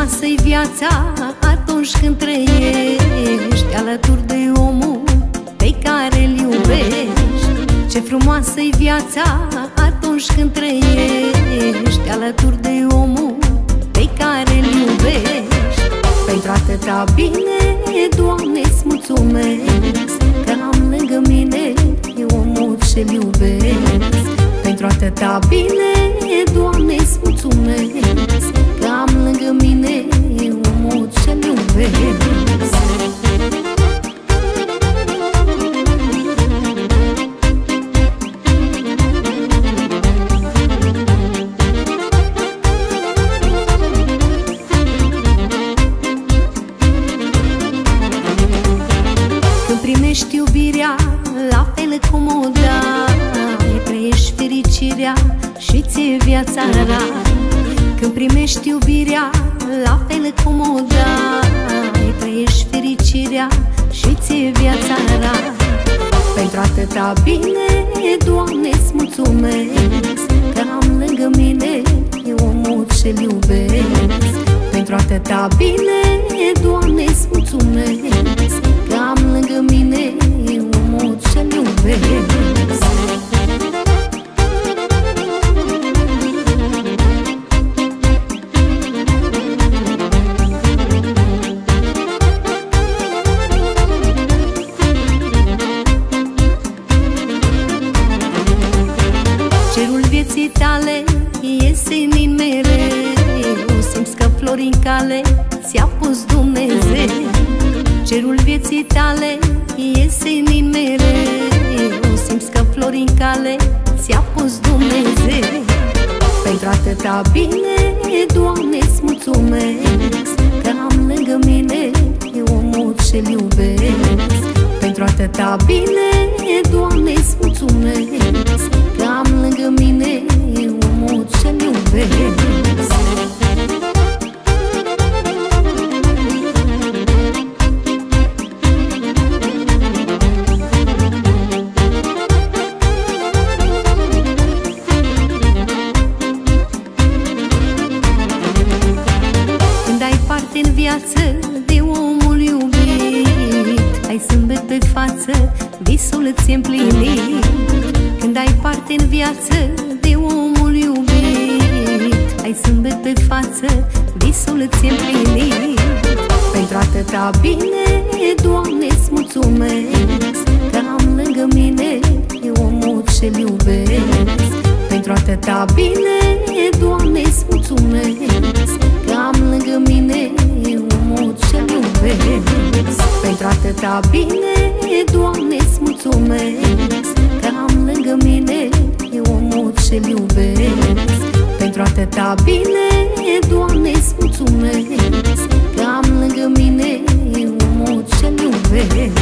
frumoasă-i viața atunci când trăiești alături de omul pe care îl iubești. Ce frumoasă-i viața atunci când trăiești alături de omul pe care îl iubești. Pentru atâta bine, Doamne-ți mulțumesc că am lângă mine omul ce-l iubesc. Pentru atâta bine, Doamne-ți mulțumesc că am lângă mine omul ce-l iubesc. Primești iubirea la fel cum o dai, trăiești fericirea și ție viața rai. Când primești iubirea la fel cum o dai, trăiești fericirea și ție viața rai. Pentru atâta bine, Doamne-ți mulțumesc că am lângă mine omul ce-l iubesc. Pentru atâta bine, Doamne-ți mulțumesc că am lângă mine omul ce-l iubesc. Cerul vieții tale e senin mereu, simți că flori în cale ți-a pus Dumnezeu. Cerul vieții tale e senin mereu, simți că flori în cale ți-a pus Dumnezeu. Pentru atâta bine, Doamne-ți mulțumesc că am lângă mine omul ce-l iubesc. Pentru atâta bine, Doamne-ți mulțumesc că am lângă mine omul ce-l iubesc. În viață de omul iubit, ai zâmbet pe față, visul ți-e împlinit. Când ai parte în viață de omul iubit, ai zâmbet pe față, visul ți-e împlinit. Pentru atâta bine, Doamne-ți mulțumesc că am lângă mine omul ce-l iubesc. Pentru atâta bine, Doamne-ți mulțumesc că am lângă mine omul ce-l iubesc. Pentru atâta bine, Doamne-ți mulțumesc că am lângă mine omul ce-l iubesc. Pentru atâta bine, Doamne-ți mulțumesc că am lângă mine omul ce-l iubesc.